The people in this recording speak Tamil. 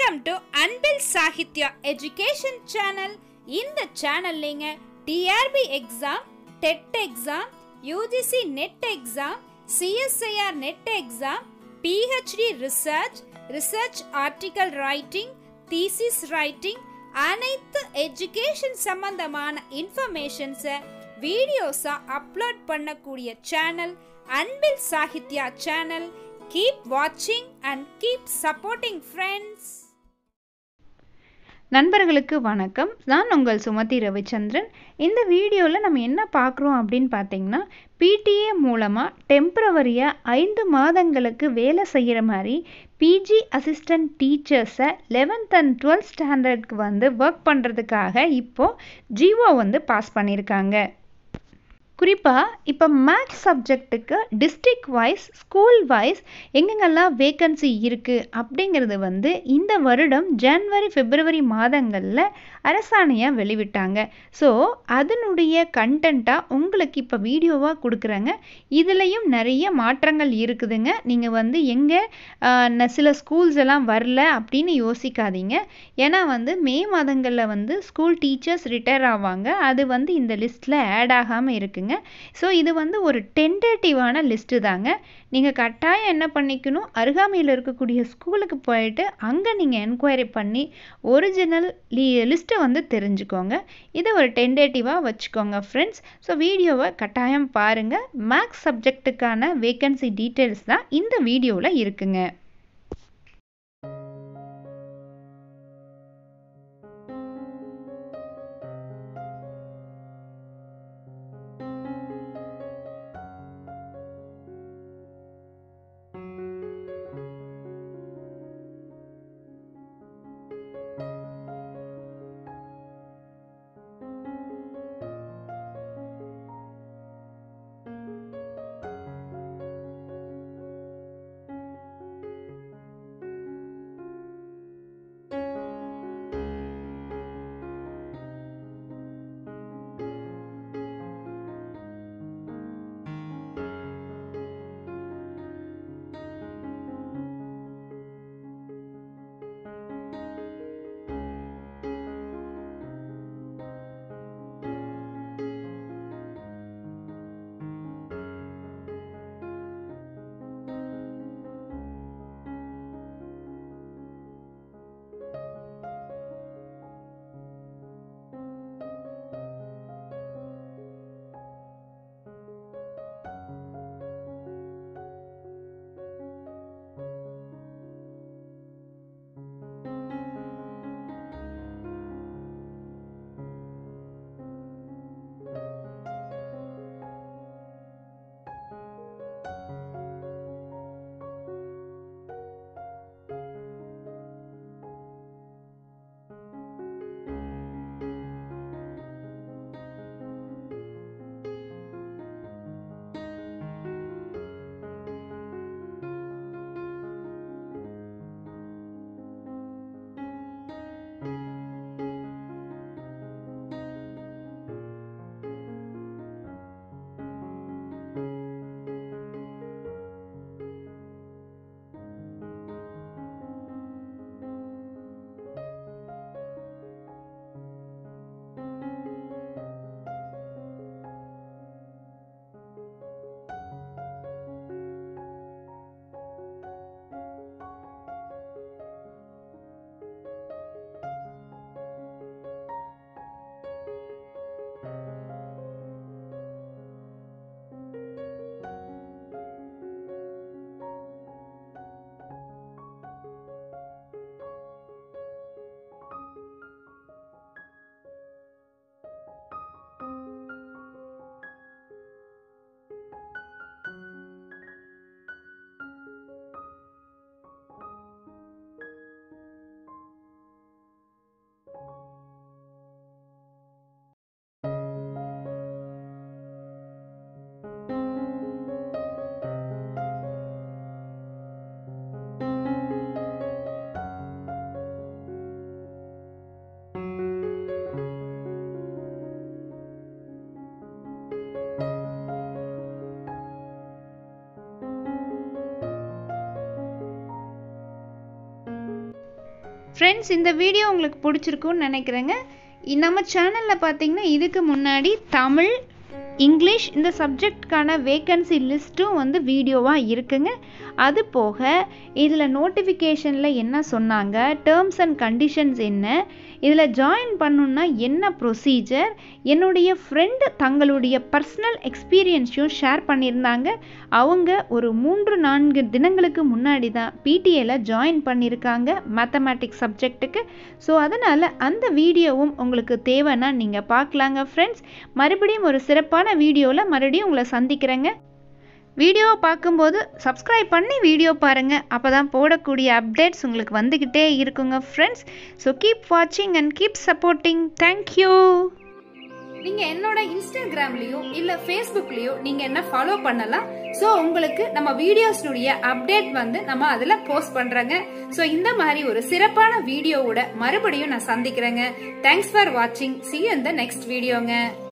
Welcome to Unbuilt Sahitya Education Channel. இந்த சேனல்லைங்க TRB exam, TET exam, UGC net exam, CSIR net exam, PhD research article writing, thesis writing, அனைத்து எஜுகேஷன் சம்பந்தமான இன்ஃபர்மேஷன்ஸை வீடியோஸா அப்லோட் பண்ணக்கூடிய channel Unbuilt Sahitya channel. Keep watching and keep supporting friends. நண்பர்களுக்கு வணக்கம். நான் உங்கள் சுமதி ரவிச்சந்திரன். இந்த வீடியோவில் நம்ம என்ன பார்க்குறோம் அப்படின்னு பார்த்தீங்கன்னா, PTA மூலமாக டெம்பரவரியாக 5 மாதங்களுக்கு வேலை செய்கிற மாதிரி PG அசிஸ்டன்ட் டீச்சர்ஸை 11th and 12th ஸ்டாண்டர்டுக்கு ஒர்க் பண்ணுறதுக்காக இப்போது ஜிஓ பாஸ் பண்ணியிருக்காங்க. குறிப்பாக இப்போ மேக்ஸ் சப்ஜெக்ட்டுக்கு டிஸ்ட்ரிக்ட் வைஸ், ஸ்கூல் வைஸ் எங்கெங்கெல்லாம் வேக்கன்சி இருக்குது அப்படிங்கிறது இந்த வருடம் ஜனவரி பிப்ரவரி மாதங்களில் அரசாணையாக வெளிவிட்டாங்க. ஸோ அதனுடைய கண்டென்ட்டாக உங்களுக்கு இப்போ வீடியோவாக கொடுக்குறேங்க. இதுலேயும் நிறைய மாற்றங்கள் இருக்குதுங்க. நீங்கள் எங்கே சில ஸ்கூல்ஸ் எல்லாம் வரல அப்படின்னு யோசிக்காதீங்க. ஏன்னா மே மாதங்களில் ஸ்கூல் டீச்சர்ஸ் ரிட்டையர் ஆவாங்க. அது இந்த லிஸ்ட்டில் ஆட் ஆகாமல் இருக்குங்க. ஸோ இது ஒரு டென்டேட்டிவான லிஸ்ட்டு தாங்க. நீங்கள் கட்டாயம் என்ன பண்ணிக்கணும், அருகாமையில் இருக்கக்கூடிய ஸ்கூலுக்கு போயிட்டு அங்கே நீங்கள் என்கொயரி பண்ணி ஒரிஜினல் லிஸ்ட்டை தெரிஞ்சுக்கோங்க. இதை ஒரு டென்டேட்டிவாக வச்சுக்கோங்க ஃப்ரெண்ட்ஸ். ஸோ வீடியோவை கட்டாயம் பாருங்கள். மேக்ஸ் சப்ஜெக்ட்டுக்கான வேக்கன்சி டீட்டெயில்ஸ் தான் இந்த வீடியோவில் இருக்குங்க. ஃப்ரெண்ட்ஸ், இந்த வீடியோ உங்களுக்கு பிடிச்சிருக்குன்னு நினைக்கிறேங்க. நம்ம சேனலில் பார்த்தீங்கன்னா இதுக்கு முன்னாடி தமிழ், இங்கிலீஷ் இந்த சப்ஜெக்ட்கான வேக்கன்சி லிஸ்ட்டும் வந்து வீடியோவாக இருக்குங்க. அது போக இதில் நோட்டிஃபிகேஷனில் என்ன சொன்னாங்க, டேர்ம்ஸ் அண்ட் கண்டிஷன்ஸ் என்ன, இதில் ஜாயின் பண்ணணுன்னா என்ன ப்ரொசீஜர், என்னுடைய ஃப்ரெண்டு தங்களுடைய பர்சனல் எக்ஸ்பீரியன்ஸையும் ஷேர் பண்ணியிருந்தாங்க. அவங்க ஒரு 3-4 தினங்களுக்கு முன்னாடி தான் பிடிஏல ஜாயின் பண்ணியிருக்காங்க மேத்தமேட்டிக்ஸ் சப்ஜெக்ட்டுக்கு. ஸோ அதனால் அந்த வீடியோவும் உங்களுக்கு தேவைன்னா நீங்கள் பார்க்கலாங்க ஃப்ரெண்ட்ஸ். மறுபடியும் ஒரு சிறப்பான வீடியோவில் மறுபடியும் உங்களை சந்திக்கிறேங்க. வீடியோவை பார்க்கும்போது சப்ஸ்கிரைப் பண்ணி வீடியோ பாருங்கள். அப்போ தான் போடக்கூடிய அப்டேட்ஸ் உங்களுக்கு வந்துக்கிட்டே இருக்குங்க ஃப்ரெண்ட்ஸ். ஸோ கீப் வாட்சிங் அண்ட் கீப் சப்போர்ட்டிங். தேங்க்யூ. நீங்கள் என்னோட இன்ஸ்டாகிராம்லேயோ இல்லை ஃபேஸ்புக்லேயோ நீங்கள் என்ன ஃபாலோ பண்ணலாம். ஸோ உங்களுக்கு நம்ம வீடியோஸ்னுடைய அப்டேட் வந்து நம்ம அதில் போஸ்ட் பண்ணுறோங்க. ஸோ இந்த மாதிரி ஒரு சிறப்பான வீடியோவோட மறுபடியும் நான் சந்திக்கிறேங்க. தேங்க்ஸ் ஃபார் வாட்சிங். See you in the next வீடியோங்க.